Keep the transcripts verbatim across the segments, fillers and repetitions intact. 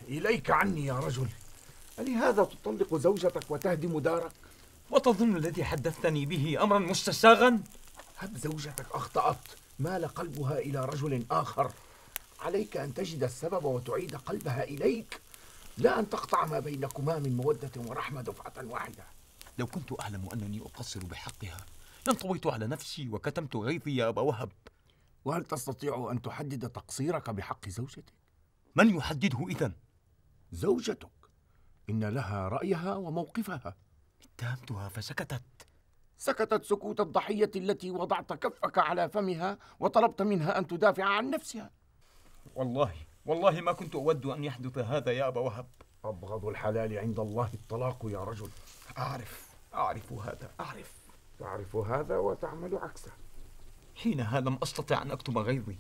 إليك عني يا رجل. ألهذا تطلق زوجتك وتهدم دارك؟ وتظن الذي حدثتني به أمرا مستساغا؟ هب زوجتك أخطأت، مال قلبها إلى رجل آخر، عليك أن تجد السبب وتعيد قلبها إليك، لا أن تقطع ما بينكما من مودة ورحمة دفعة واحدة. لو كنت أعلم أنني أقصر بحقها لانطويت على نفسي وكتمت غيظي يا أبا وهب. وهل تستطيع أن تحدد تقصيرك بحق زوجتك؟ من يحدده إذن؟ زوجتك، إن لها رأيها وموقفها. اتهمتها فسكتت. سكتت سكوت الضحية التي وضعت كفك على فمها وطلبت منها أن تدافع عن نفسها. والله والله ما كنت أود أن يحدث هذا يا أبا وهب. أبغض الحلال عند الله الطلاق يا رجل. أعرف أعرف هذا أعرف تعرف هذا وتعمل عكسه. حينها لم أستطع أن أكتم غيظي.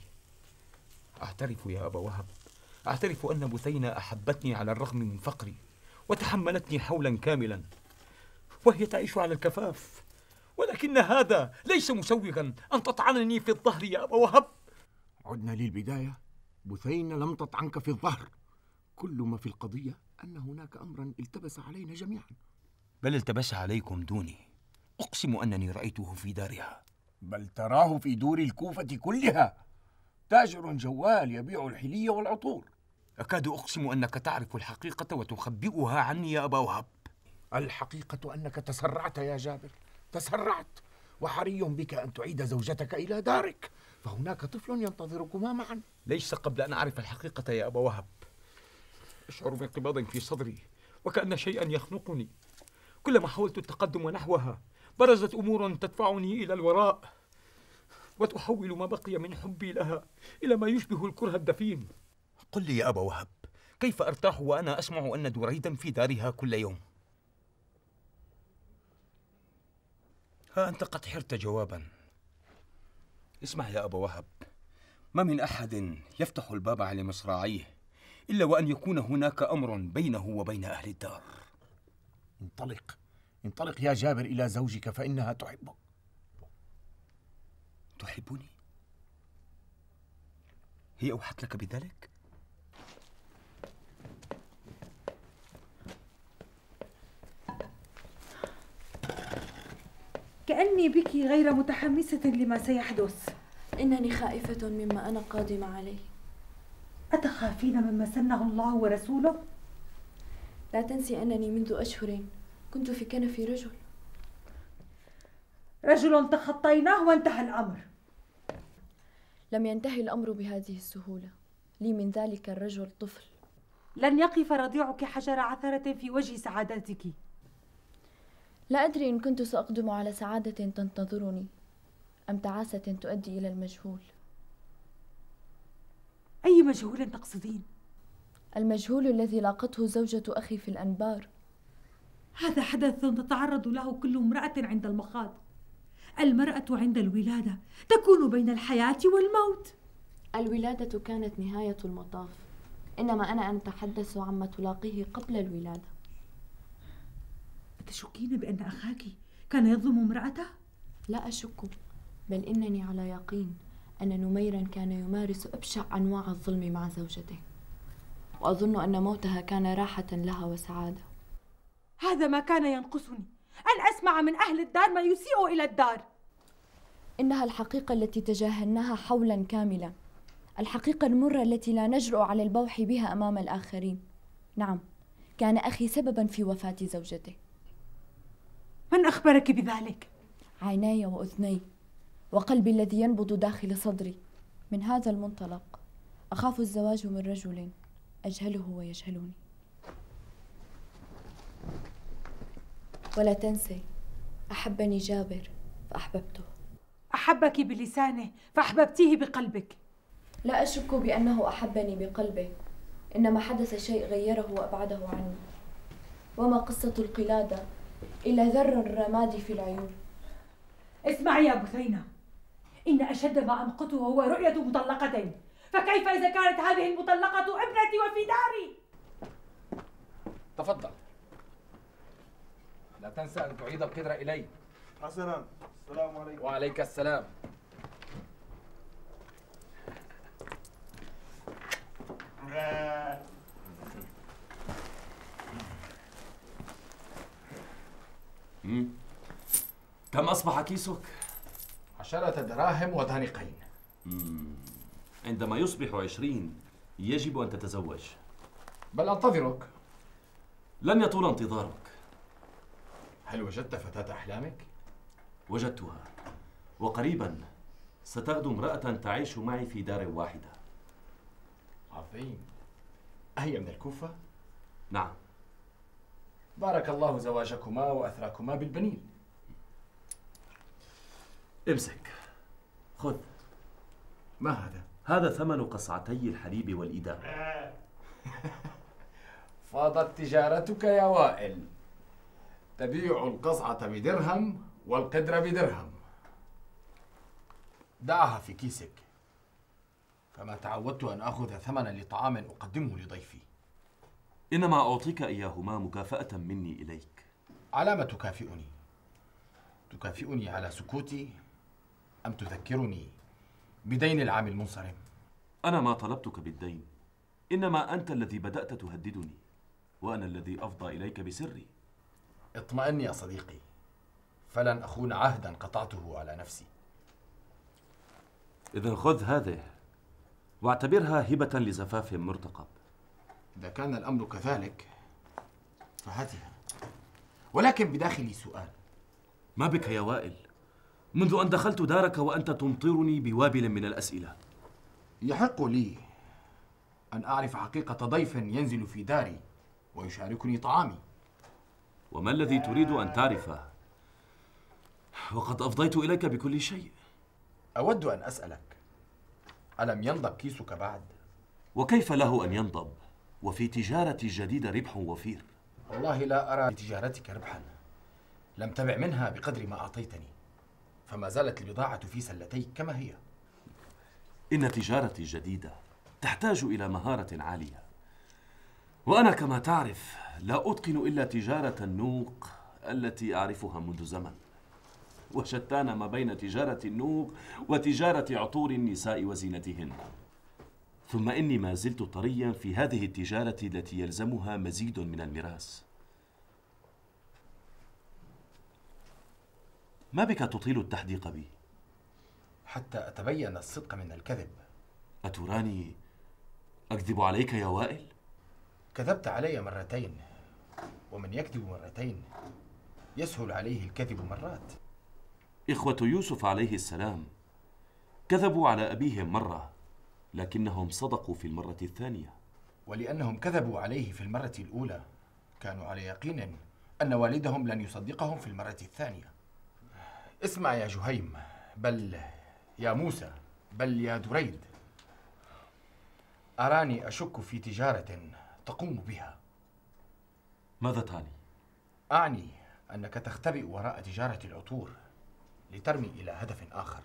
أعترف يا أبا وهب، أعترف أن بثينة أحبتني على الرغم من فقري وتحملتني حولا كاملا وهي تعيش على الكفاف، ولكن هذا ليس مسوغا أن تطعنني في الظهر يا أبا وهب. عدنا للبداية. بثينة لم تطعنك في الظهر، كل ما في القضية أن هناك أمرا التبس علينا جميعا. بل التبس عليكم دوني، أقسم أنني رأيته في دارها. بل تراه في دور الكوفة كلها، تاجر جوال يبيع الحلي والعطور. أكاد أقسم أنك تعرف الحقيقة وتخبئها عني يا أبا وهب. الحقيقة أنك تسرعت يا جابر، تسرعت، وحري بك أن تعيد زوجتك إلى دارك، فهناك طفل ينتظركما معا. ليس قبل أن أعرف الحقيقة يا أبا وهب. أشعر بانقباض في صدري وكأن شيئا يخنقني. كلما حاولت التقدم نحوها برزت أمور تدفعني إلى الوراء وتحول ما بقي من حبي لها إلى ما يشبه الكره الدفين. قل لي يا أبا وهب، كيف أرتاح وأنا أسمع أن دريدا في دارها كل يوم؟ ها أنت قد حرت جوابا. اسمع يا أبا وهب، ما من أحد يفتح الباب على مصراعيه إلا وأن يكون هناك أمر بينه وبين أهل الدار. انطلق انطلق يا جابر إلى زوجك فإنها تحبك. تحبني؟ هي أوحت لك بذلك؟ كأني بك غير متحمسة لما سيحدث. إنني خائفة مما أنا قادمة عليه. أتخافين مما سنه الله ورسوله؟ لا تنسي أنني منذ أشهر كنت في كنف رجل. رجل تخطيناه وانتهى الأمر. لم ينتهي الأمر بهذه السهولة، لي من ذلك الرجل طفل. لن يقف رضيعك حجر عثرة في وجه سعادتك. لا أدري إن كنت سأقدم على سعادة تنتظرني أم تعاسة تؤدي إلى المجهول. أي مجهول تقصدين؟ المجهول الذي لاقته زوجة أخي في الأنبار. هذا حدث تتعرض له كل امرأة عند المخاض. المرأة عند الولادة تكون بين الحياة والموت. الولادة كانت نهاية المطاف، إنما أنا أتحدث عما تلاقيه قبل الولادة. أتشكين بأن أخاك كان يظلم امرأته؟ لا أشك، بل إنني على يقين أن نميرا كان يمارس أبشع أنواع الظلم مع زوجته، وأظن أن موتها كان راحة لها وسعادة. هذا ما كان ينقصني، أن أسمع من أهل الدار ما يسيء إلى الدار. إنها الحقيقة التي تجاهلناها حولا كاملا، الحقيقة المرة التي لا نجرؤ على البوح بها أمام الآخرين. نعم، كان أخي سببا في وفاة زوجته. من أخبرك بذلك؟ عيناي وأذني وقلبي الذي ينبض داخل صدري. من هذا المنطلق أخاف الزواج من رجل أجهله ويجهلني. ولا تنسي، أحبني جابر فأحببته. أحبك بلسانه فأحببتيه بقلبك. لا أشك بأنه أحبني بقلبه، إنما حدث شيء غيره وأبعده عني. وما قصة القلادة إلا ذر الرماد في العيون. اسمعي يا بثينة، إن أشد ما أمقته هو رؤية مطلقتين، فكيف إذا كانت هذه المطلقة ابنتي وفي داري؟ تفضل. لا تنسى أن تعيد القدرة إلي. حسنا، السلام عليكم. وعليك السلام. مم. كم أصبح كيسك؟ عشرة دراهم ودهنقين. مم. عندما يصبح عشرين يجب أن تتزوج. بل أنتظرك. لن يطول انتظارك. هل وجدت فتاة أحلامك؟ وجدتها، وقريبا ستغدو امرأة تعيش معي في دار واحدة. عظيم. أهي من الكوفة؟ نعم. بارك الله زواجكما وأثراكما بالبنين. امسك، خذ. ما هذا؟ هذا ثمن قصعتي الحليب والإدام. فاضت تجارتك يا وائل. تبيع القصعة بدرهم والقدر بدرهم. دعها في كيسك، فما تعودت أن آخذ ثمنا لطعام أقدمه لضيفي. إنما أعطيك إياهما مكافأة مني إليك. على ما تكافئني؟ تكافئني على سكوتي أم تذكرني بدين العام المنصرم؟ أنا ما طلبتك بالدين، إنما أنت الذي بدأت تهددني، وأنا الذي أفضى إليك بسري. اطمئن يا صديقي، فلن أخون عهدا قطعته على نفسي. إذن خذ هذه واعتبرها هبة لزفاف مرتقب. إذا كان الأمر كذلك فهاتها، ولكن بداخلي سؤال. ما بك يا وائل؟ منذ أن دخلت دارك وأنت تمطرني بوابل من الأسئلة. يحق لي أن أعرف حقيقة ضيف ينزل في داري ويشاركني طعامي. وما الذي تريد أن تعرفه؟ وقد أفضيت إليك بكل شيء. أود أن أسألك، ألم ينضب كيسك بعد؟ وكيف له أن ينضب وفي تجارتي الجديدة ربح وفير؟ والله لا أرى لتجارتك ربحا. لم تبع منها بقدر ما أعطيتني، فما زالت البضاعة في سلتيك كما هي. إن تجارتي الجديدة تحتاج إلى مهارة عالية، وأنا كما تعرف لا أتقن إلا تجارة النوق التي أعرفها منذ زمن، وشتان ما بين تجارة النوق وتجارة عطور النساء وزينتهن. ثم إني ما زلت طريا في هذه التجارة التي يلزمها مزيد من المراس. ما بك تطيل التحديق بي؟ حتى أتبين الصدق من الكذب. أتراني أكذب عليك يا وائل؟ كذبت علي مرتين، ومن يكذب مرتين يسهل عليه الكذب مرات. إخوة يوسف عليه السلام كذبوا على أبيهم مرة، لكنهم صدقوا في المرة الثانية. ولأنهم كذبوا عليه في المرة الأولى كانوا على يقين أن والدهم لن يصدقهم في المرة الثانية. اسمع يا جهيم، بل يا موسى، بل يا دريد، أراني أشك في تجارة تقوم بها. ماذا تعني؟ أعني أنك تختبئ وراء تجارة العطور لترمي إلى هدف آخر.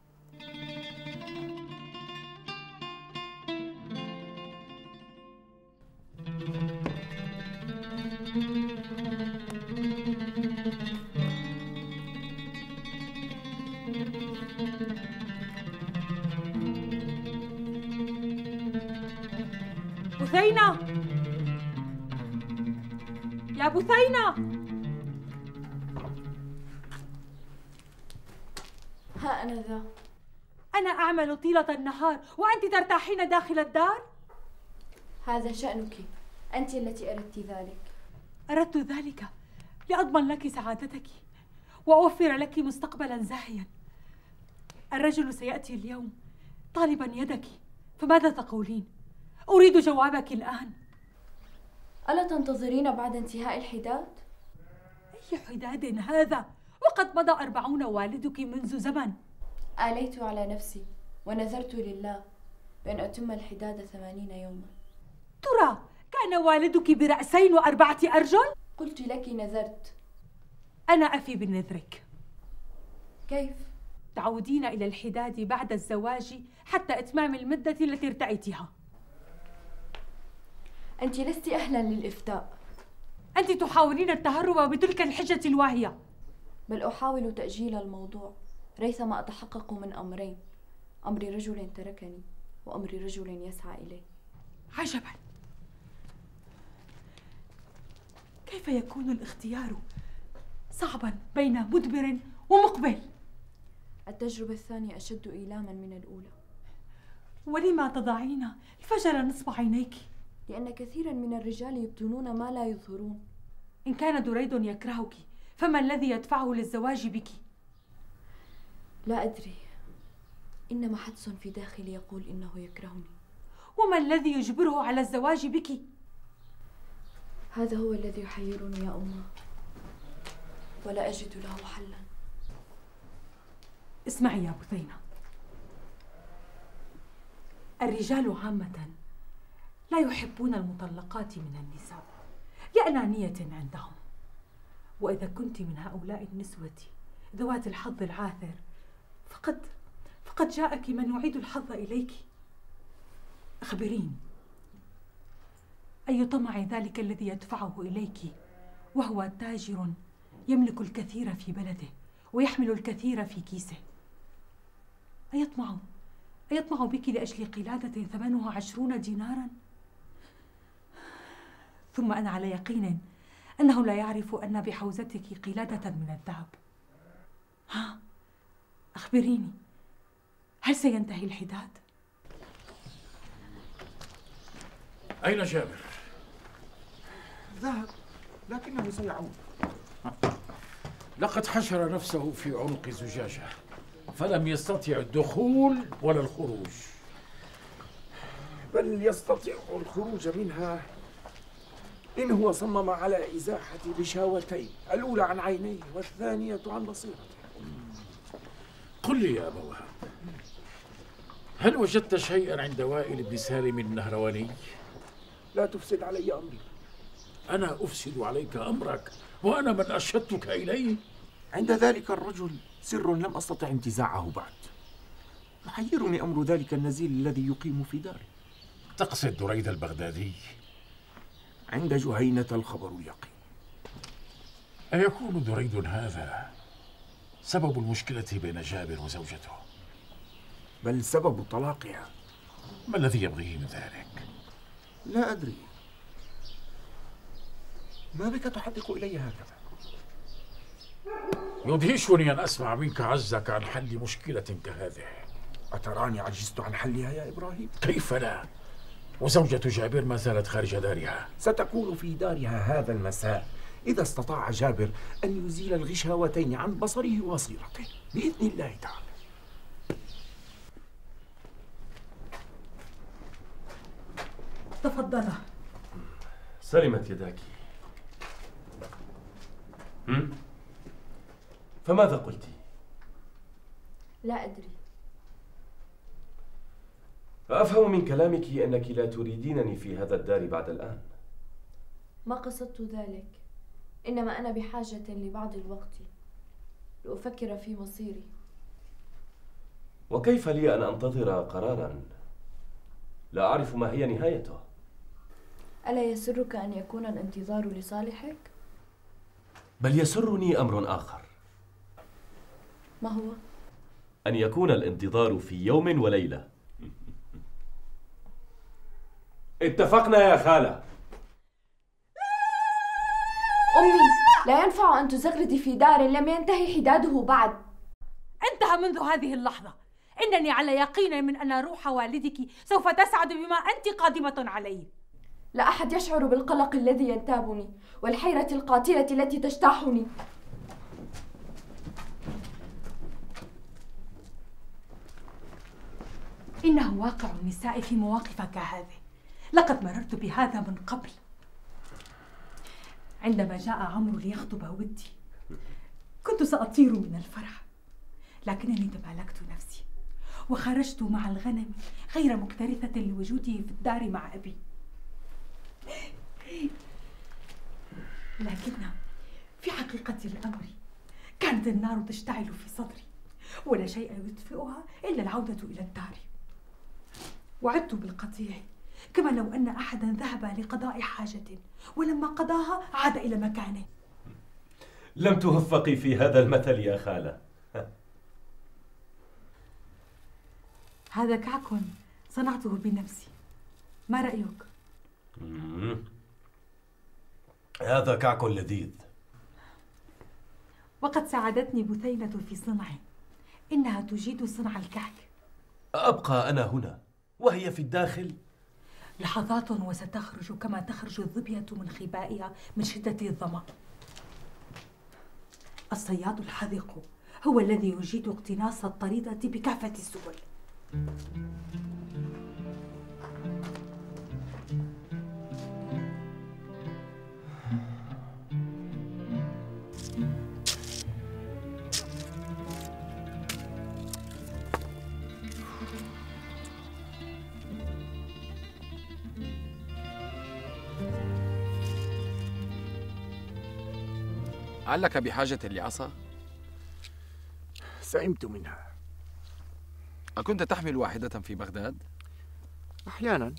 بثينة، يا بثينة. ها أنا ذا. أنا أعمل طيلة النهار وأنت ترتاحين داخل الدار؟ هذا شأنك، أنت التي أردت ذلك. أردت ذلك لأضمن لك سعادتك وأوفر لك مستقبلا زاهيا. الرجل سيأتي اليوم طالبا يدك، فماذا تقولين؟ أريد جوابك الآن. ألا تنتظرين بعد انتهاء الحداد؟ أي حداد هذا؟ وقد مضى أربعون والدك منذ زمن. آليت على نفسي ونذرت لله بأن أتم الحداد ثمانين يوما. ترى كان والدك برأسين وأربعة أرجل؟ قلت لك نذرت. أنا أفي بنذرك. كيف؟ تعودين إلى الحداد بعد الزواج حتى إتمام المدة التي ارتأيتها. أنت لست أهلا للإفتاء. أنت تحاولين التهرب بتلك الحجة الواهية. بل أحاول تأجيل الموضوع ريثما أتحقق من أمرين: أمر رجل تركني وأمر رجل يسعى إليه. عجبا، كيف يكون الاختيار صعبا بين مدبر ومقبل. التجربة الثانية أشد إيلاما من الأولى. ولما تضعين الفجر نصب عينيك؟ لأن كثيرا من الرجال يبطنون ما لا يظهرون. إن كان دريد يكرهك فما الذي يدفعه للزواج بك؟ لا أدري، إنما حدس في داخلي يقول إنه يكرهني. وما الذي يجبره على الزواج بك؟ هذا هو الذي يحيرني يا أمه، ولا أجد له حلا. اسمعي يا بثينة، الرجال عامة لا يحبون المطلقات من النساء لأنانية عندهم، وإذا كنت من هؤلاء النسوة ذوات الحظ العاثر فقد فقد جاءك من يعيد الحظ إليك. أخبريني، أي طمع ذلك الذي يدفعه إليك وهو تاجر يملك الكثير في بلده ويحمل الكثير في كيسه؟ أيطمع أيطمع بك لأجل قلادة ثمنها عشرون دينارا؟ ثم أنا على يقين أنه لا يعرف أن بحوزتك قلادة من الذهب. ها، أخبريني، هل سينتهي الحداد؟ أين جابر؟ ذهب، لكنه سيعود. لقد حشر نفسه في عنق زجاجة فلم يستطع الدخول ولا الخروج. بل يستطيع الخروج منها إن هو صمم على إزاحة غشاوتين، الأولى عن عينيه والثانية عن بصيرته. قل لي يا أبا وهب، هل وجدت شيئا عند وائل بن سالم النهرواني؟ لا تفسد علي أمري. أنا أفسد عليك أمرك وأنا من أرشدتك إليه؟ عند ذلك الرجل سر لم أستطع انتزاعه بعد. يحيرني أمر ذلك النزيل الذي يقيم في داري. تقصد دريد البغدادي؟ عند جهينة الخبر اليقين. أيكون دريد هذا سبب المشكلة بين جابر وزوجته؟ بل سبب طلاقها. ما الذي يبغيه من ذلك؟ لا أدري. ما بك تحدق إلي هكذا؟ يدهشني أن أسمع منك عجزك عن حل مشكلة كهذه. أتراني عجزت عن حلها يا إبراهيم؟ كيف لا؟ وزوجة جابر ما زالت خارج دارها. ستكون في دارها هذا المساء إذا استطاع جابر أن يزيل الغشاوتين عن بصره وبصيرته بإذن الله تعالى. تفضلا. سلمت يداك. هم؟ فماذا قلت؟ لا أدري. أفهم من كلامك أنك لا تريدينني في هذا الدار بعد الآن. ما قصدت ذلك، إنما أنا بحاجة لبعض الوقت لأفكر في مصيري. وكيف لي أن أنتظر قراراً لا أعرف ما هي نهايته؟ ألا يسرك أن يكون الانتظار لصالحك؟ بل يسرني أمر آخر. ما هو؟ أن يكون الانتظار في يوم وليلة. اتفقنا يا خالة. أمي، لا ينفع أن تزغردي في دار لم ينتهي حداده بعد. انتهى منذ هذه اللحظة. إنني على يقين من أن روح والدك سوف تسعد بما أنت قادمة عليه. لا أحد يشعر بالقلق الذي ينتابني والحيرة القاتلة التي تجتاحني. إنه واقع النساء في مواقف كهذه. لقد مررت بهذا من قبل. عندما جاء عمرو ليخطب ودي كنت سأطير من الفرح، لكنني تمالكت نفسي وخرجت مع الغنم غير مكترثة لوجوده في الدار مع أبي. لكن في حقيقة الأمر كانت النار تشتعل في صدري ولا شيء يطفئها إلا العودة إلى الدار. وعدت بالقطيع كما لو أن أحدا ذهب لقضاء حاجة ولما قضاها عاد إلى مكانه. لم توفقي في هذا المثل يا خالة. هذا كعك صنعته بنفسي، ما رأيك؟ مم. هذا كعك لذيذ. وقد ساعدتني بثينة في صنعه. إنها تجيد صنع الكحك. أبقى أنا هنا وهي في الداخل؟ لحظات وستخرج كما تخرج الظبية من خبائها من شدة الظمأ. الصياد الحذق هو الذي يجيد اقتناص الطريدة بكافة السبل. علك بحاجة لعصا؟ سئمت منها. أكنت تحمل واحدة في بغداد؟ أحيانا.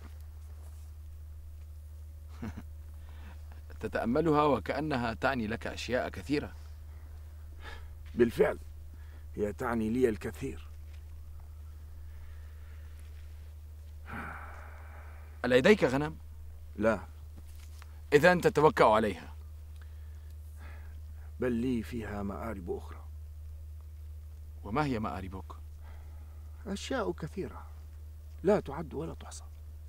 تتأملها وكأنها تعني لك أشياء كثيرة. بالفعل هي تعني لي الكثير. لديك غنم؟ لا. إذن تتوكأ عليها. بل لي فيها مآرب أخرى. وما هي مآربك؟ أشياء كثيرة لا تعد ولا تحصى.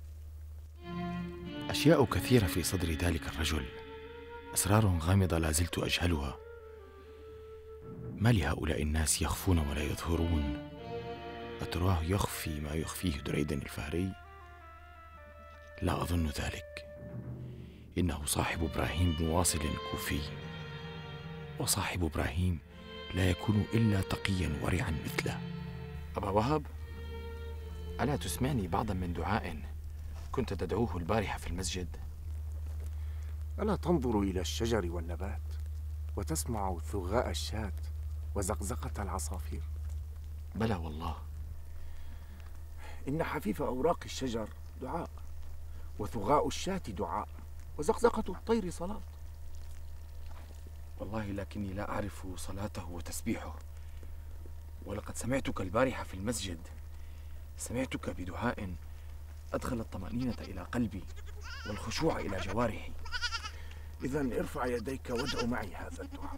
أشياء كثيرة في صدر ذلك الرجل، أسرار غامضة لا زلت أجهلها. ما لهؤلاء الناس يخفون ولا يظهرون؟ أتراه يخفي ما يخفيه دريدا الفهري؟ لا أظن ذلك. إنه صاحب إبراهيم بن واصل الكوفي، وصاحب إبراهيم لا يكون إلا تقيا ورعا مثله. أبا وهب، ألا تسمعني بعضا من دعاء كنت تدعوه البارحة في المسجد؟ ألا تنظر إلى الشجر والنبات وتسمع ثغاء الشاة وزقزقة العصافير؟ بلى والله. إن حفيف أوراق الشجر دعاء، وثغاء الشاة دعاء، وزقزقة الطير صلاة. والله لكني لا أعرف صلاته وتسبيحه، ولقد سمعتك البارحة في المسجد، سمعتك بدعاء أدخل الطمأنينة إلى قلبي والخشوع إلى جوارحي. إذن ارفع يديك وادع معي هذا الدعاء.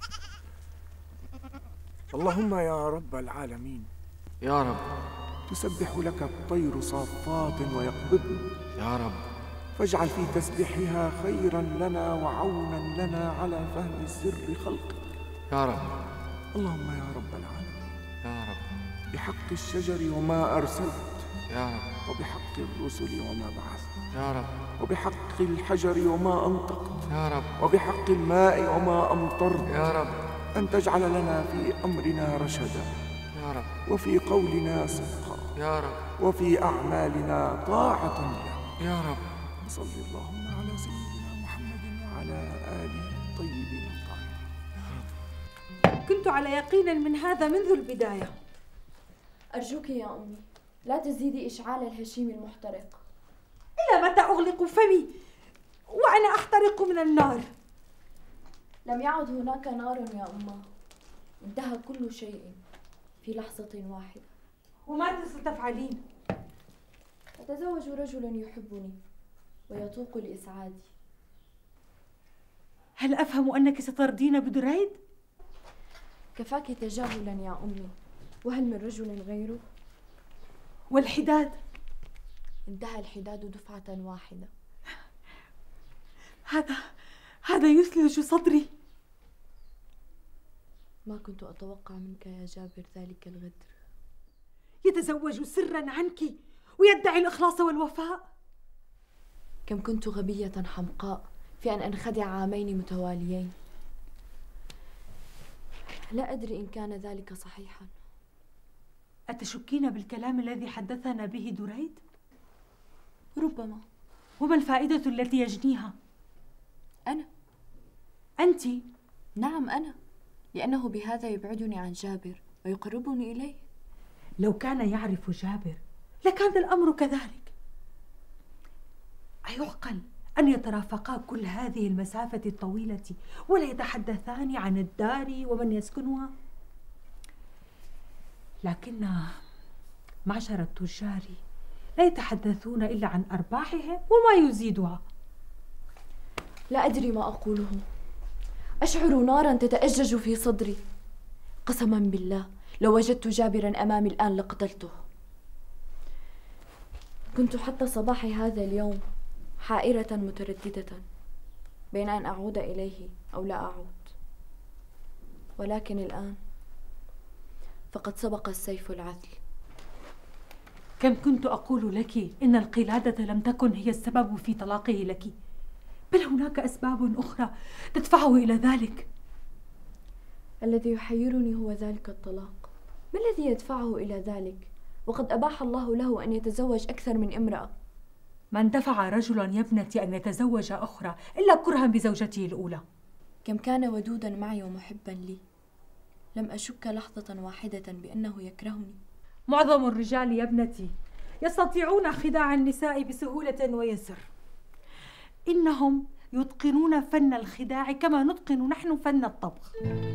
اللهم يا رب العالمين، يا رب، تسبح لك الطير صافات ويقبضن، يا رب، فاجعل في تسبيحها خيرا لنا وعونا لنا على فهم سر خلقك. يا رب، اللهم يا رب العالمين، يا رب، بحق الشجر وما أرسلت، يا رب، وبحق الرسل وما بعثت، يا رب، وبحق الحجر وما أنطقت، يا رب، وبحق الماء وما أمطرت، يا رب، أن تجعل لنا في أمرنا رشدا، يا رب، وفي قولنا صدقا، يا رب، وفي أعمالنا طاعة لك، يا رب. صل اللهم على سيدنا محمد وعلى آله الطيبين الطاهرين. كنت على يقين من هذا منذ البداية. أرجوك يا أمي، لا تزيدي إشعال الهشيم المحترق. إلى متى أغلق فمي وأنا أحترق من النار؟ لم يعد هناك نار يا أمه، انتهى كل شيء في لحظة واحدة. وماذا ستفعلين؟ أتزوج رجل يحبني ويتوق لإسعادي. هل أفهم أنك سترضين بدريد؟ كفاك تجاهلا يا أمي، وهل من رجل غيره؟ والحداد؟ انتهى الحداد دفعة واحدة. هذا هذا يثلج صدري. ما كنت أتوقع منك يا جابر ذلك الغدر. يتزوج سرا عنك ويدعي الإخلاص والوفاء. كم كنت غبية حمقاء في أن أنخدع عامين متواليين. لا أدري إن كان ذلك صحيحا. أتشكين بالكلام الذي حدثنا به دريد؟ ربما. وما الفائدة التي يجنيها؟ أنا. أنت؟ نعم أنا، لأنه بهذا يبعدني عن جابر ويقربني إليه. لو كان يعرف جابر لكان الأمر كذلك. أيعقل أن يترافقا كل هذه المسافة الطويلة ولا يتحدثان عن الدار ومن يسكنها؟ لكن معشر التجار لا يتحدثون إلا عن أرباحهم وما يزيدها. لا أدري ما أقوله. أشعر نارا تتأجج في صدري. قسما بالله لو وجدت جابرا أمامي الآن لقتلته. كنت حتى صباح هذا اليوم حائرة مترددة بين أن أعود إليه أو لا أعود، ولكن الآن فقد سبق السيف العدل. كم كنت أقول لك إن القلادة لم تكن هي السبب في طلاقه لك، بل هناك أسباب أخرى تدفعه إلى ذلك. الذي يحيرني هو ذلك الطلاق. ما الذي يدفعه إلى ذلك وقد أباح الله له أن يتزوج أكثر من امرأة؟ من دفع رجلا يا ابنتي أن يتزوج أخرى إلا كرها بزوجته الأولى؟ كم كان ودودا معي ومحبا لي، لم أشك لحظة واحدة بأنه يكرهني. معظم الرجال يا ابنتي يستطيعون خداع النساء بسهولة ويسر. إنهم يتقنون فن الخداع كما نتقن نحن فن الطبخ.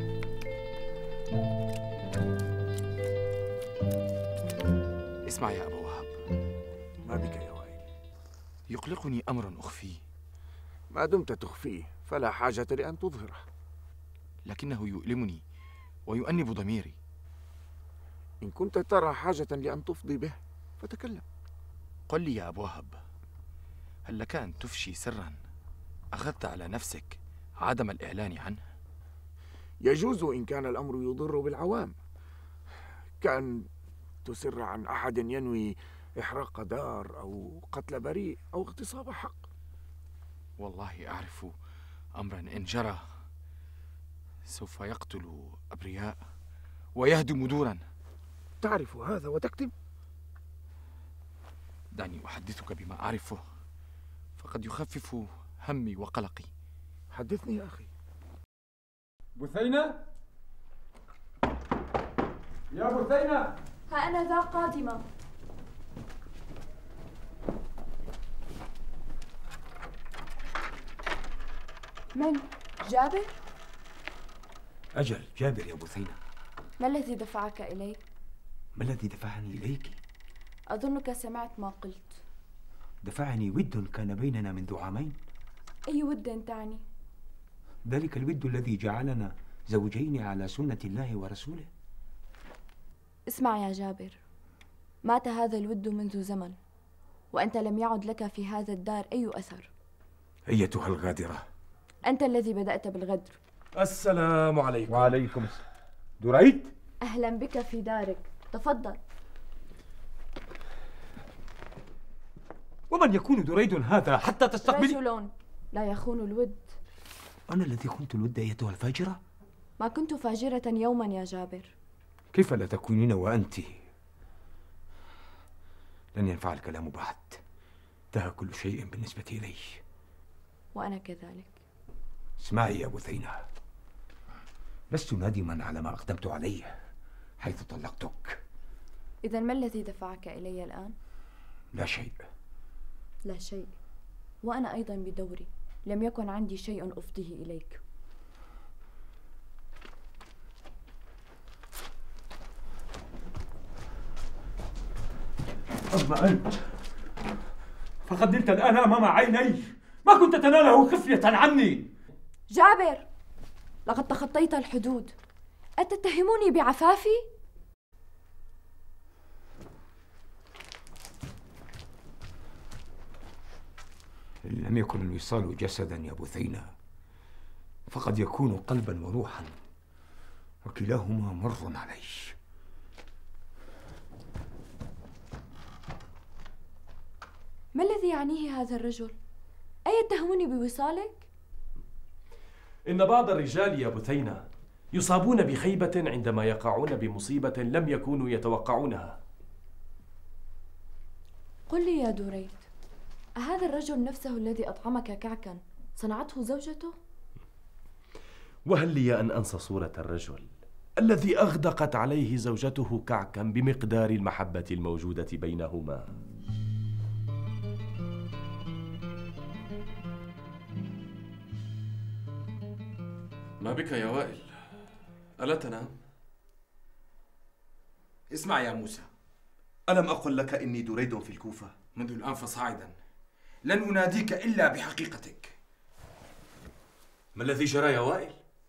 اسمع يا أبا وهب. ما بك يا وائل؟ يقلقني أمر أخفيه. ما دمت تخفيه فلا حاجة لأن تظهره. لكنه يؤلمني ويؤنب ضميري. إن كنت ترى حاجة لأن تفضي به فتكلم. قل لي يا أبو وهب، هل لك أن تفشي سرا أخذت على نفسك عدم الإعلان عنه؟ يجوز إن كان الأمر يضر بالعوام، كأن تسر عن أحد ينوي إحراق دار أو قتل بريء أو اغتصاب حق. والله أعرف أمرا إن جرى سوف يقتل أبرياء ويهدم دورا. تعرف هذا وتكتم؟ دعني أحدثك بما أعرفه فقد يخفف همي وقلقي. حدثني يا أخي. بثينة، يا بثينة. ها أنا ذا قادمة. من؟ جابر؟ أجل جابر يا بثينة. ما الذي دفعك إلي؟ ما الذي دفعني إليك؟ أظنك سمعت ما قلت. دفعني ود كان بيننا منذ عامين. أي ود تعني؟ ذلك الود الذي جعلنا زوجين على سنة الله ورسوله. اسمع يا جابر، مات هذا الود منذ زمن، وأنت لم يعد لك في هذا الدار أي أثر. أيتها الغادرة، أنت الذي بدأت بالغدر. السلام عليكم. وعليكم السلام. دريد، أهلا بك في دارك، تفضل. ومن يكون دريد هذا حتى تستقبلي؟ رجل لا يخون الود. أنا الذي خنت الود أيتها الفاجرة؟ ما كنت فاجرة يوما يا جابر. كيف لا تكونين وأنت؟ لن ينفع الكلام بعد، انتهى كل شيء بالنسبة إلي. وأنا كذلك. اسمعي يا بثينة، لست نادما على ما أقدمت عليه حيث طلقتك. إذا ما الذي دفعك إلي الآن؟ لا شيء. لا شيء، وأنا أيضا بدوري لم يكن عندي شيء أفضيه إليك. أما أنت فقد نلت الآن أمام عيني ما كنت تناله خفية عني. جابر، لقد تخطيت الحدود. أتتهمني بعفافي؟ إن لم يكن الوصال جسدا يا بثينة فقد يكون قلبا وروحا، وكلاهما مر علي. ما الذي يعنيه هذا الرجل؟ أيتهمني بوصالك؟ إن بعض الرجال يا بثينة يصابون بخيبة عندما يقعون بمصيبة لم يكونوا يتوقعونها. قل لي يا دريد، أهذا الرجل نفسه الذي أطعمك كعكا صنعته زوجته؟ وهل لي أن أنسى صورة الرجل الذي أغدقت عليه زوجته كعكا بمقدار المحبة الموجودة بينهما؟ ما بك يا وائل؟ ألا تنام؟ اسمع يا موسى، ألم أقل لك إني دريد في الكوفة؟ منذ الآن فصاعدا لن أناديك إلا بحقيقتك. ما الذي جرى يا وائل؟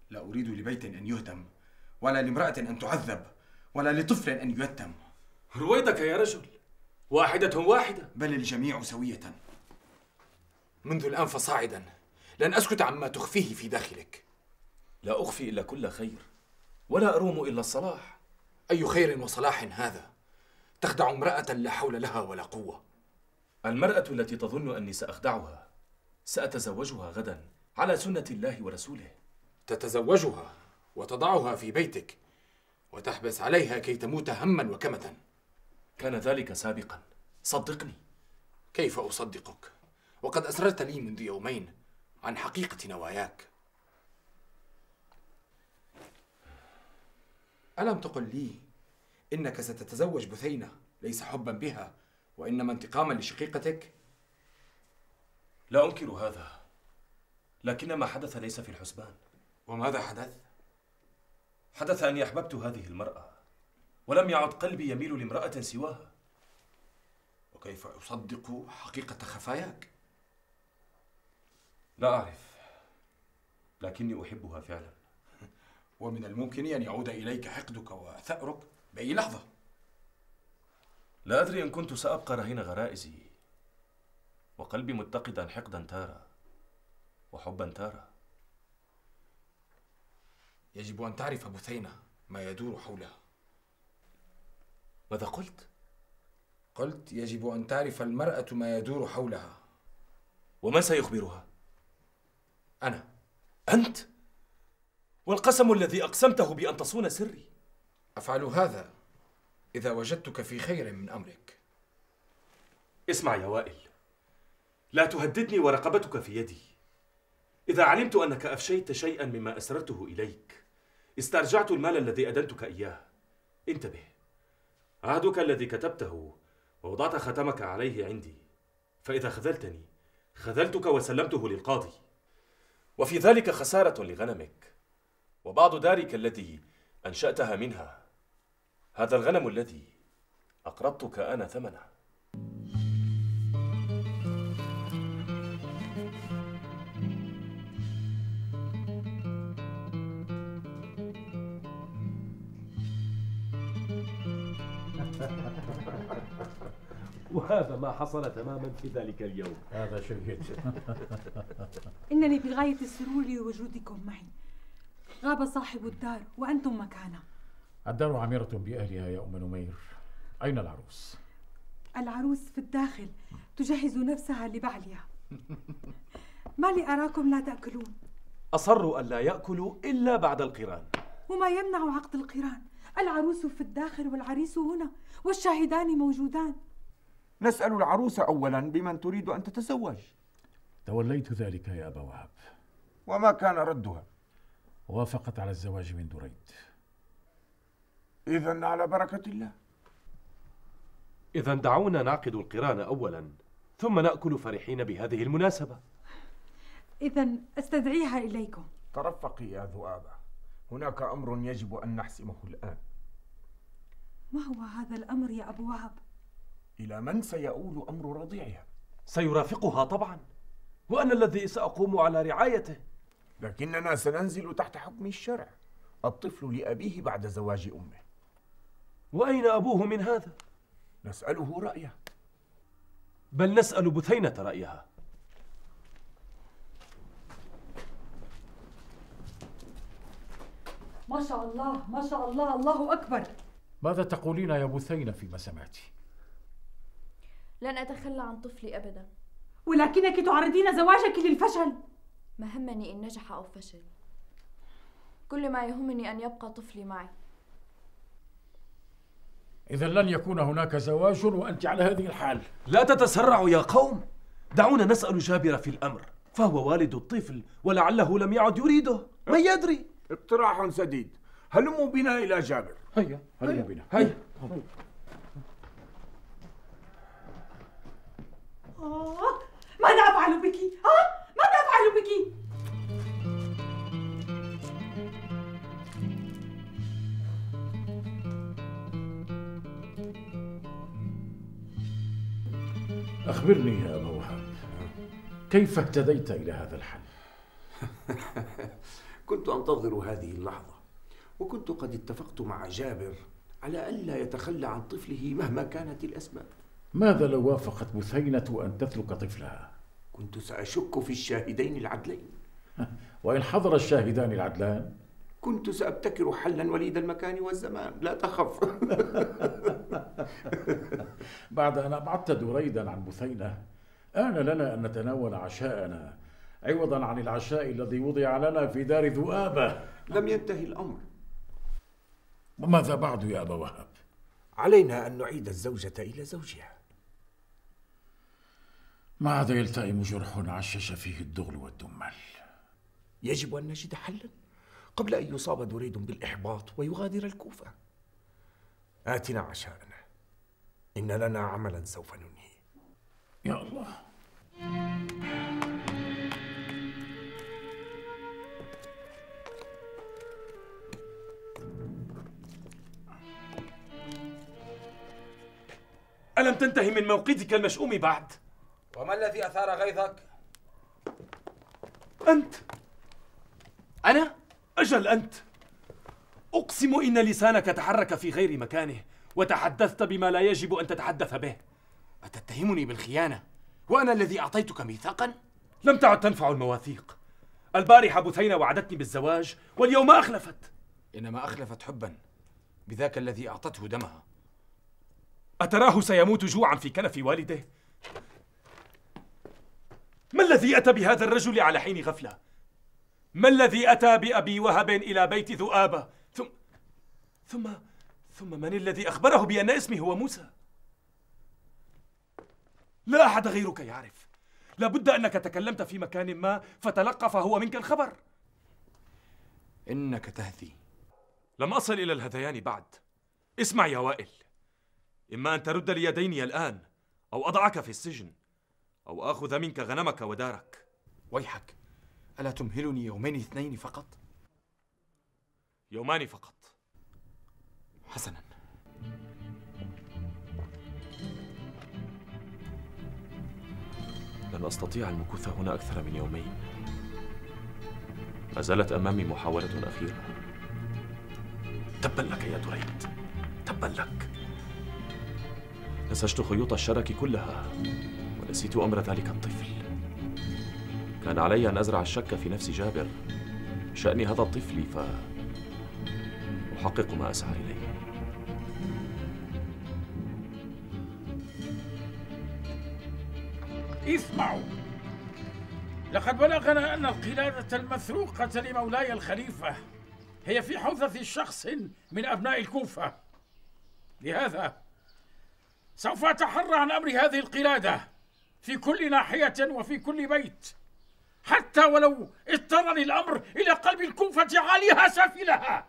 لا أريد لبيت أن يهدم، ولا لامرأة أن تعذب، ولا لطفل أن يتم. رويدك يا رجل، واحدة واحدة. بل الجميع سوية. منذ الآن فصاعدا لن أسكت عما تخفيه في داخلك. لا أخفي إلا كل خير، ولا أروم إلا الصلاح. أي خير وصلاح هذا؟ تخدع امرأة لا حول لها ولا قوة. المرأة التي تظن أني سأخدعها سأتزوجها غدا على سنة الله ورسوله. تتزوجها وتضعها في بيتك وتحبس عليها كي تموت هما وكمدا. كان ذلك سابقا، صدقني. كيف أصدقك وقد أسررت لي منذ يومين عن حقيقة نواياك؟ ألم تقل لي إنك ستتزوج بثينة ليس حبا بها وإنما انتقاما لشقيقتك؟ لا أنكر هذا، لكن ما حدث ليس في الحسبان. وماذا حدث؟ حدث أني أحببت هذه المرأة، ولم يعد قلبي يميل لامرأة سواها. وكيف أصدق حقيقة خفاياك؟ لا أعرف، لكني أحبها فعلا. ومن الممكن أن يعود إليك حقدك وثأرك بأي لحظة. لا أدري إن كنت سأبقى رهين غرائزي، وقلبي متقدا حقدا تارة وحبا تارة. يجب أن تعرف بثينة ما يدور حولها. ماذا قلت؟ قلت يجب أن تعرف المرأة ما يدور حولها. ومن سيخبرها؟ أنا. أنت؟ والقسم الذي أقسمته بأن تصون سري. أفعل هذا إذا وجدتك في خير من أمرك. اسمع يا وائل، لا تهددني ورقبتك في يدي. إذا علمت أنك أفشيت شيئا مما أسررته إليك استرجعت المال الذي أدنتك إياه. انتبه، عهدك الذي كتبته ووضعت ختمك عليه عندي، فإذا خذلتني خذلتك وسلمته للقاضي، وفي ذلك خسارة لغنمك وبعض دارك التي أنشأتها منها. هذا الغنم الذي أقرضتك أنا ثمنه. وهذا ما حصل تماما في ذلك اليوم. هذا جيد. إنني بغاية السرور لوجودكم معي. غاب صاحب الدار وأنتم مكانه. الدار عامرة بأهلها يا أم نمير. أين العروس؟ العروس في الداخل تجهز نفسها لبعلها. ما لي أراكم لا تأكلون؟ أصروا أن لا يأكلوا إلا بعد القران. وما يمنع عقد القران؟ العروس في الداخل والعريس هنا والشاهدان موجودان. نسأل العروس أولا بمن تريد أن تتزوج. توليت ذلك يا أبا وهب. وما كان ردها؟ وافقت على الزواج من دريد. إذن على بركة الله. إذن دعونا نعقد القران أولا ثم نأكل فرحين بهذه المناسبة. إذن أستدعيها إليكم. ترفقي يا ذؤابة، هناك أمر يجب أن نحسمه الآن. ما هو هذا الأمر يا أبو وهب؟ إلى من سيؤول أمر رضيعها؟ سيرافقها طبعا، وأنا الذي سأقوم على رعايته. لكننا سننزل تحت حكم الشرع. الطفل لأبيه بعد زواج أمه. وأين أبوه من هذا؟ نسأله رأيه. بل نسأل بثينة رأيها. ما شاء الله ما شاء الله، الله أكبر. ماذا تقولين يا بثينة فيما سمعتِ؟ لن أتخلى عن طفلي أبدا. ولكنك تعرضين زواجك للفشل. ما همني إن نجح أو فشل، كل ما يهمني أن يبقى طفلي معي. إذا لن يكون هناك زواج وأنت على هذه الحال. لا تتسرعوا يا قوم، دعونا نسأل جابر في الأمر، فهو والد الطفل ولعله لم يعد يريده، من يدري. اقتراح سديد، هلموا بنا إلى جابر. هيا هلموا بنا. هيا. آه، ماذا أفعل بك؟ ها؟ ماذا أفعل بك؟ أخبرني يا أبا وهب، كيف اهتديت إلى هذا الحل؟ كنت أنتظر هذه اللحظة، وكنت قد اتفقت مع جابر على ألا يتخلى عن طفله مهما كانت الأسباب. ماذا لو وافقت بثينة أن تترك طفلها؟ كنت سأشك في الشاهدين العدلين. وإن حضر الشاهدان العدلان؟ كنت سأبتكر حلا وليد المكان والزمان، لا تخف. بعد أن أبعدت دريدا عن بثينة، آن لنا أن نتناول عشاءنا عوضا عن العشاء الذي وضع لنا في دار ذؤابة. لم ينتهي الأمر. وماذا بعد يا أبا وهب؟ علينا أن نعيد الزوجة إلى زوجها. ما عاد يلتئم جرح عشش فيه الدغل والدمل. يجب أن نجد حلا قبل أن يصاب دريد بالإحباط ويغادر الكوفة. آتنا عشاءنا، إن لنا عملا سوف ننهي. يا الله. ألم تنتهي من موقدك المشؤوم بعد؟ وما الذي أثار غيظك؟ أنت. أنا؟ أجل أنت. أقسم إن لسانك تحرك في غير مكانه وتحدثت بما لا يجب أن تتحدث به. أتتهمني بالخيانة وأنا الذي أعطيتك ميثاقا؟ لم تعد تنفع المواثيق. البارحة بثينة وعدتني بالزواج واليوم أخلفت. إنما أخلفت حبا بذاك الذي أعطته دمها. أتراه سيموت جوعا في كنف والده؟ ما الذي أتى بهذا الرجل على حين غفلة؟ ما الذي أتى بأبي وهب إلى بيت ذؤابة؟ ثم ثم ثم من الذي أخبره بأن اسمي هو موسى؟ لا أحد غيرك يعرف. لابد أنك تكلمت في مكان ما فتلقف هو منك الخبر. إنك تهذي. لم أصل إلى الهذيان بعد. اسمع يا وائل، إما أن ترد لي ديني الآن أو أضعك في السجن أو آخذ منك غنمك ودارك. ويحك، ألا تمهلني يومين اثنين فقط؟ يومان فقط. حسنا. لن أستطيع المكوث هنا أكثر من يومين. ما زالت أمامي محاولة أخيرة. تبا لك يا دريد، تبا لك. نسجت خيوط الشرك كلها ونسيت أمر ذلك الطفل. كان علي أن أزرع الشك في نفس جابر بشأن هذا الطفل فأحقق ما أسعى إليه. اسمعوا، لقد بلغنا أن القلادة المسروقة لمولاي الخليفة هي في حوزة شخص من أبناء الكوفة. لهذا سوف أتحرى عن أمر هذه القلادة في كل ناحية وفي كل بيت، حتى ولو اضطرني الأمر إلى قلب الكوفة عاليها سافلها.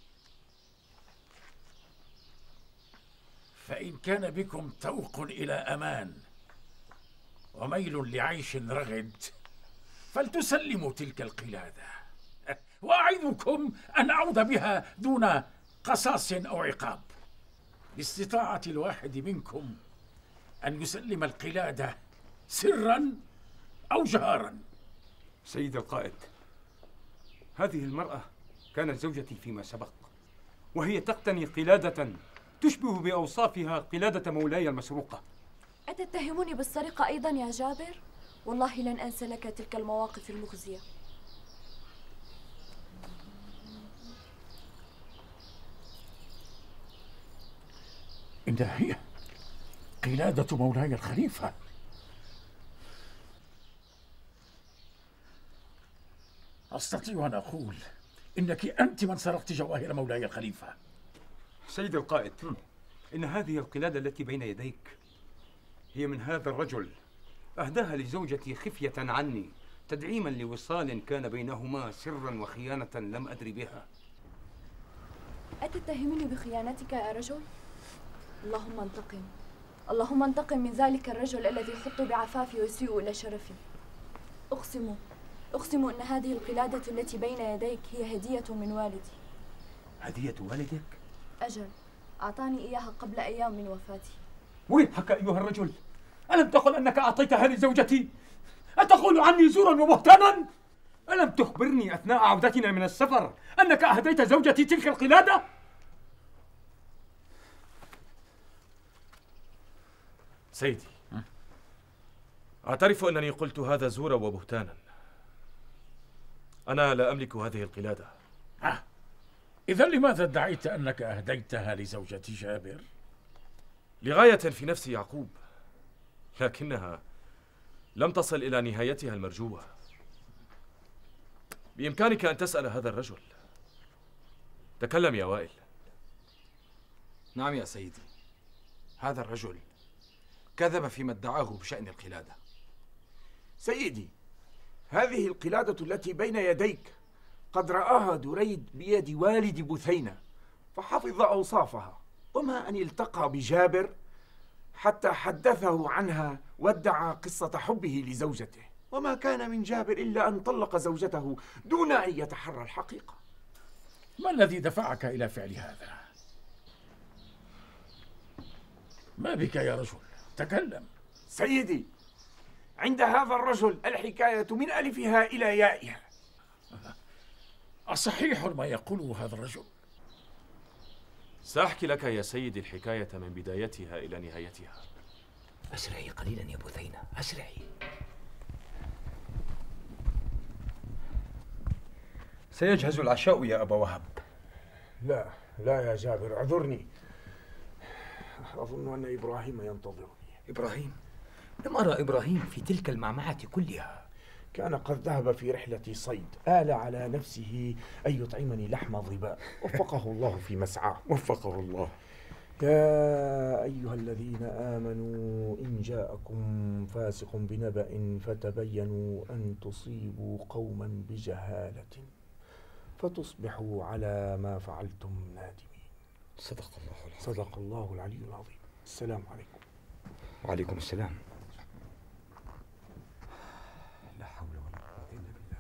فإن كان بكم توق إلى أمان وميل لعيش رغد فلتسلموا تلك القلادة، وأعظكم أن أعود بها دون قصاص أو عقاب، باستطاعة الواحد منكم أن يسلم القلادة سرا أو جهارا. سيد القائد، هذه المرأة كانت زوجتي فيما سبق، وهي تقتني قلادة تشبه بأوصافها قلادة مولاي المسروقة. أتتهمني بالسرقة أيضا يا جابر؟ والله لن أنسى لك تلك المواقف المخزية. إنها هي قلادة مولاي الخليفة. أستطيع أن أقول إنك أنت من سرقت جواهر مولاي الخليفة. سيد القائد، إن هذه القلادة التي بين يديك هي من هذا الرجل، أهداها لزوجتي خفية عني تدعيما لوصال كان بينهما سرا وخيانة لم أدري بها. أتتهمني بخيانتك يا رجل؟ اللهم انتقم، اللهم انتقم من ذلك الرجل الذي يخط بعفافي ويسيء إلى شرفي. أقسم أقسم أن هذه القلادة التي بين يديك هي هدية من والدي. هدية والدك؟ أجل، أعطاني إياها قبل أيام من وفاتي. ويحك أيها الرجل، ألم تقل أنك أعطيتها لزوجتي؟ أتقول عني زورا وبهتانا؟ ألم تخبرني أثناء عودتنا من السفر أنك أهديت زوجتي تلك القلادة؟ سيدي، أعترف أنني قلت هذا زورا وبهتانا. أنا لا أملك هذه القلادة. آه. إذا لماذا ادعيت أنك أهديتها لزوجة جابر؟ لغاية في نفس يعقوب، لكنها لم تصل إلى نهايتها المرجوة. بإمكانك أن تسأل هذا الرجل. تكلم يا وائل. نعم يا سيدي، هذا الرجل كذب فيما ادعاه بشأن القلادة. سيدي، هذه القلادة التي بين يديك قد رآها دريد بيد والد بثينة فحفظ أوصافها، وما أن التقى بجابر حتى حدثه عنها وادعى قصة حبه لزوجته، وما كان من جابر إلا أن طلق زوجته دون أن يتحرى الحقيقة. ما الذي دفعك إلى فعل هذا؟ ما بك يا رجل؟ تكلم. سيدي، عند هذا الرجل الحكاية من ألفها إلى يائها. أصحيح ما يقوله هذا الرجل؟ سأحكي لك يا سيدي الحكاية من بدايتها إلى نهايتها. أسرعي قليلا يا بثينة، أسرعي. سيجهز العشاء يا أبا وهب. لا لا يا جابر، اعذرني، أظن أن إبراهيم ينتظرني. إبراهيم؟ لم أرى إبراهيم في تلك المعمعة كلها. كان قد ذهب في رحلة صيد، آل على نفسه أن يطعمني لحم ظباء، وفقه الله في مسعاه. وفقه الله. يا أيها الذين آمنوا إن جاءكم فاسق بنبأ فتبينوا أن تصيبوا قوما بجهالة فتصبحوا على ما فعلتم نادمين. صدق الله العظيم. صدق الله العلي العظيم. السلام عليكم. وعليكم السلام. لا حول ولا قوة إلا بالله.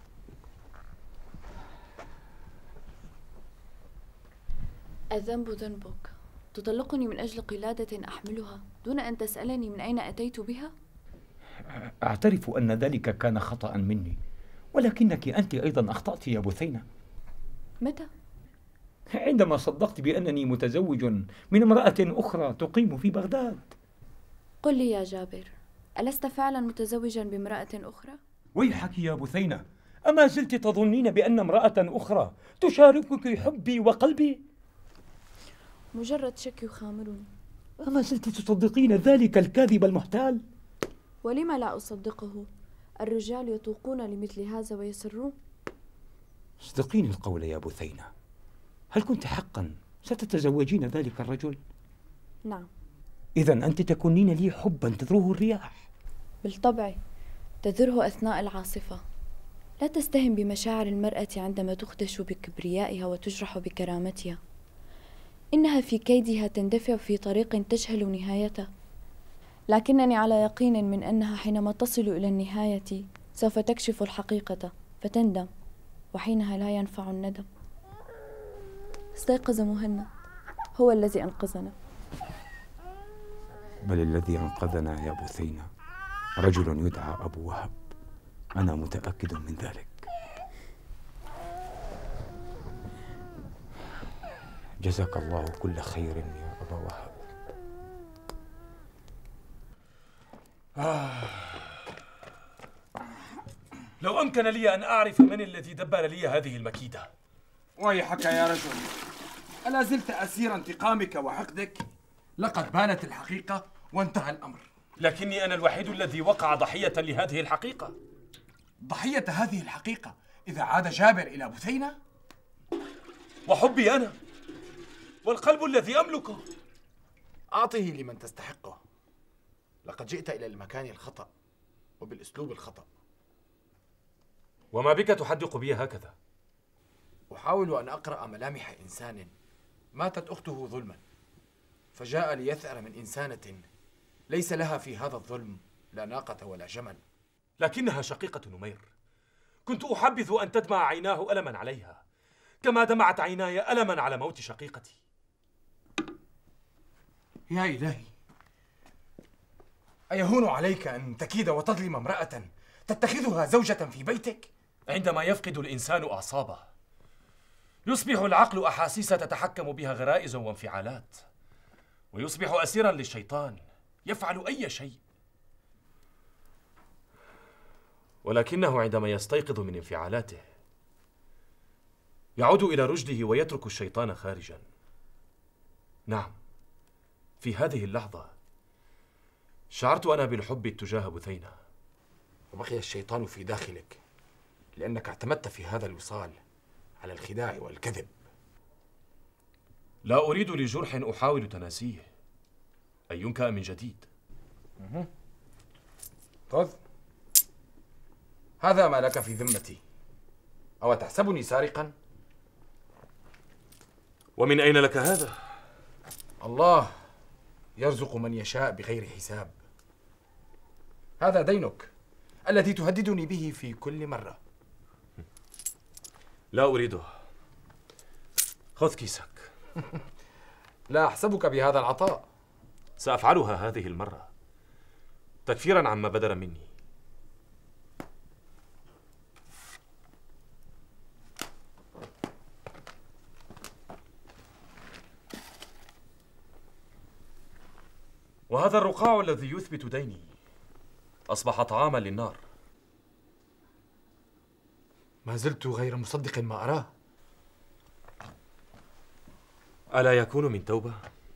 الذنب ذنبك. تطلقني من أجل قلادة أحملها دون أن تسألني من أين أتيت بها؟ أعترف أن ذلك كان خطأ مني، ولكنك أنت أيضا أخطأت يا بثينة. متى؟ عندما صدقت بأنني متزوج من امرأة أخرى تقيم في بغداد. قل لي يا جابر، ألست فعلا متزوجا بامرأة أخرى؟ ويحك يا بثينة، أما زلت تظنين بأن امرأة أخرى تشاركك حبي وقلبي؟ مجرد شك يخامرني. أما زلت تصدقين ذلك الكاذب المحتال؟ ولم لا أصدقه؟ الرجال يطوقون لمثل هذا ويسرون. صدقيني القول يا بثينة، هل كنت حقا ستتزوجين ذلك الرجل؟ نعم. إذن أنت تكونين لي حبا تذروه الرياح. بالطبع، تذره أثناء العاصفة. لا تستهن بمشاعر المرأة عندما تخدش بكبريائها وتجرح بكرامتها. إنها في كيدها تندفع في طريق تجهل نهايته، لكنني على يقين من أنها حينما تصل إلى النهاية سوف تكشف الحقيقة فتندم، وحينها لا ينفع الندم. استيقظ مهند، هو الذي أنقذنا. بل الذي أنقذنا يا بثينة رجل يدعى أبو وهب، أنا متأكد من ذلك. جزاك الله كل خير يا أبا وهب. آه. لو أمكن لي أن أعرف من الذي دبر لي هذه المكيدة. ويحك يا رجل، ألا زلت أسير انتقامك وحقدك؟ لقد بانت الحقيقة وانتهى الأمر. لكني أنا الوحيد الذي وقع ضحية لهذه الحقيقة. ضحية هذه الحقيقة إذا عاد جابر إلى بثينة؟ وحبي أنا والقلب الذي أملكه. أعطه لمن تستحقه. لقد جئت إلى المكان الخطأ وبالأسلوب الخطأ. وما بك تحدق بي هكذا؟ أحاول أن أقرأ ملامح إنسان ماتت أخته ظلما، فجاء ليثأر من إنسانة ليس لها في هذا الظلم لا ناقة ولا جمل. لكنها شقيقة نمير. كنت أحبذ أن تدمع عيناه ألما عليها كما دمعت عيناي ألما على موت شقيقتي. يا إلهي، أيهون عليك أن تكيد وتظلم امرأة تتخذها زوجة في بيتك؟ عندما يفقد الإنسان أعصابه يصبح العقل أحاسيس تتحكم بها غرائز وانفعالات، ويصبح أسيرا للشيطان يفعل أي شيء. ولكنه عندما يستيقظ من انفعالاته يعود إلى رشده ويترك الشيطان خارجا. نعم، في هذه اللحظة شعرت أنا بالحب اتجاه بثينة. وبقي الشيطان في داخلك لأنك اعتمدت في هذا الوصال على الخداع والكذب. لا أريد لجرح أحاول تناسيه أن ينكأ من جديد. خذ، هذا ما لك في ذمتي. أو تحسبني سارقا؟ ومن أين لك هذا؟ الله يرزق من يشاء بغير حساب. هذا دينك الذي تهددني به في كل مرة. لا أريده. خذ كيسك. لا أحسبك بهذا العطاء. سأفعلها هذه المرة تكفيرا عما بدر مني. وهذا الرقاع الذي يثبت ديني أصبح طعاما للنار. ما زلت غير مصدق ما أراه. ألا يكون من توبة؟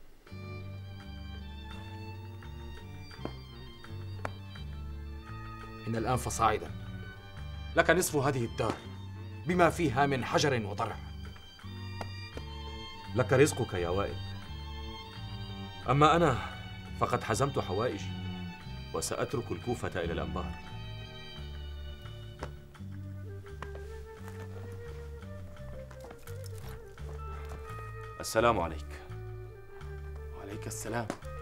إن الآن فصاعدا لك نصف هذه الدار بما فيها من حجر وضرع. لك رزقك يا وائل، أما أنا فقد حزمت حوائجي وسأترك الكوفة إلى الأنبار. السلام عليك. وعليك السلام.